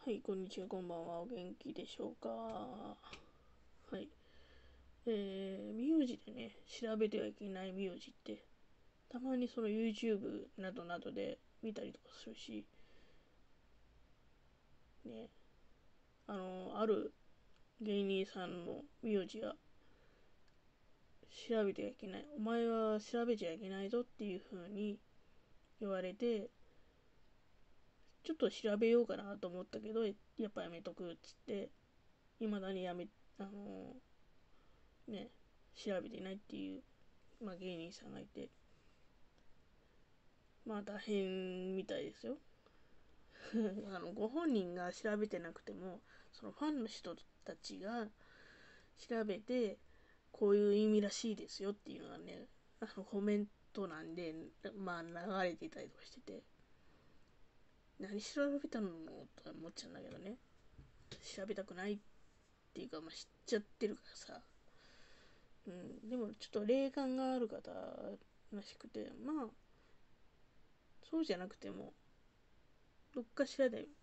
はい、こんにちは、こんばんは。お元気でしょうか？はい。名字でね、調べてはいけない名字って、たまにその YouTube などなどで見たりとかするし、ね、ある芸人さんの名字が調べてはいけない。お前は調べちゃいけないぞっていう風に言われて、ちょっと調べようかなと思ったけど、やっぱやめとくっつって、未だにあのね、調べていないっていう、芸人さんがいて、大変みたいですよ。ご本人が調べてなくても、そのファンの人たちが調べて、こういう意味らしいですよっていうのがね、コメント欄で、流れていたりとかしてて、何調べたのと思っちゃうんだけどね。調べたくないっていうか、知っちゃってるからさ。うん、でもちょっと霊感がある方らしくて、そうじゃなくても、どっかしらで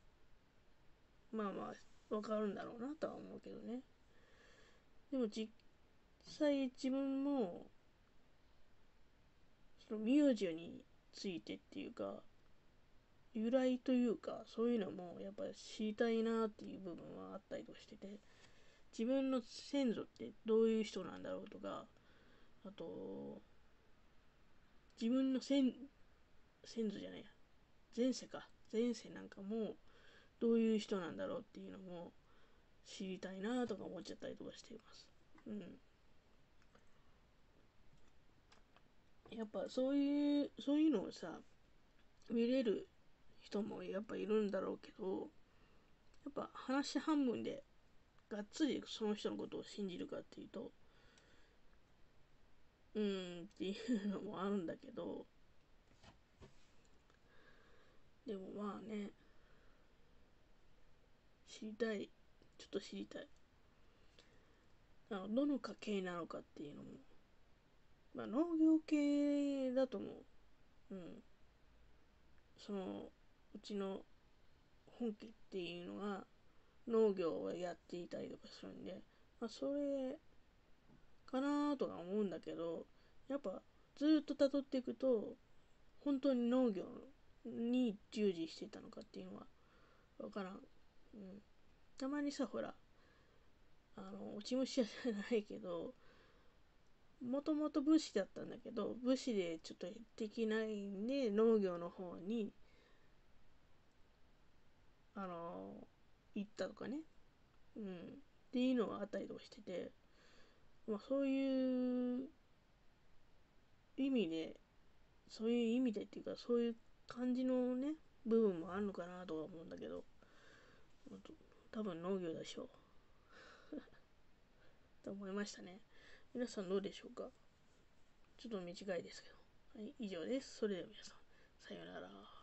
わかるんだろうなとは思うけどね。でも実際自分も、その名字についてっていうか、由来というか、そういうのもやっぱり知りたいなっていう部分はあったりとかしてて、自分の先祖ってどういう人なんだろうとか、あと、自分の先祖じゃないや、前世か。前世なんかもどういう人なんだろうっていうのも知りたいなとか思っちゃったりとかしています。うん。やっぱそういうのをさ、見れる人もやっぱいるんだろうけど、やっぱ話半分でがっつりその人のことを信じるかっていうと、っていうのもあるんだけど、でもね、知りたい。ちょっと知りたい。どの家系なのかっていうのも、農業系だと思う。うん。その、うちの本家っていうのが農業をやっていたりとかするんで、それかなとか思うんだけど、やっぱずっと辿っていくと、本当に農業に従事してたのかっていうのはわからん。うん。たまにさ、ほら、落ち武者じゃないけど、もともと武士だったんだけど、武士でちょっとできないんで、農業の方に、あの、行ったとかね。うん。っていうのがあったりとかしてて、そういう意味で、そういう意味でっていうか、そういう感じのね、部分もあるのかなとは思うんだけど、多分農業でしょう。と思いましたね。皆さんどうでしょうか？ちょっと短いですけど。はい、以上です。それでは皆さん、さようなら。